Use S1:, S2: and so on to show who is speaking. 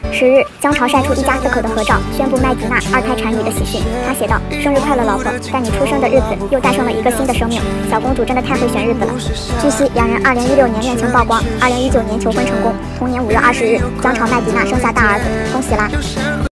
S1: 10日，姜潮晒出一家4口的合照，宣布麦迪娜2胎产女的喜讯。他写道：“生日快乐，老婆！在你出生的日子又诞生了一个新的生命。小公主真的太会选日子了。”据悉，两人2016年恋情曝光，2019年求婚成功。同年5月20日，姜潮麦迪娜生下大儿子，恭喜啦！